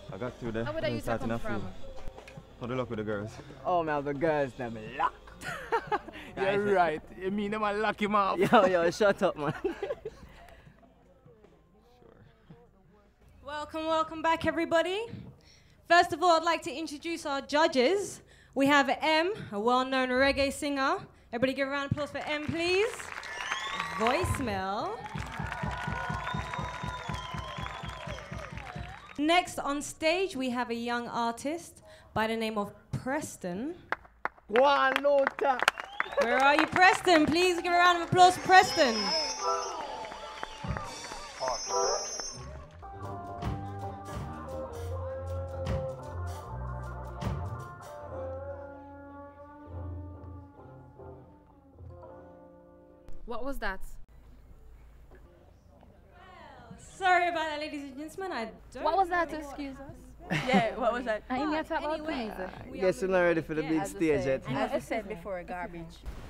I got through there. How would I use to come from? How the luck with the girls? Oh man, the girls them lock. You're right. You mean them and lock him up? Yo, shut up, man. Sure. Welcome back, everybody. First of all, I'd like to introduce our judges. We have M, a well-known reggae singer. Everybody give a round of applause for M, please. Voicemail. Next on stage, we have a young artist by the name of Preston. Guanota. Where are you, Preston? Please give a round of applause for Preston. What was that? Sorry about that, ladies and gentlemen. I don't. What was that? Excuse us. Yeah, what was that? I mean, Anyway, Guess you're not ready for the big stage yet. As I said before, garbage.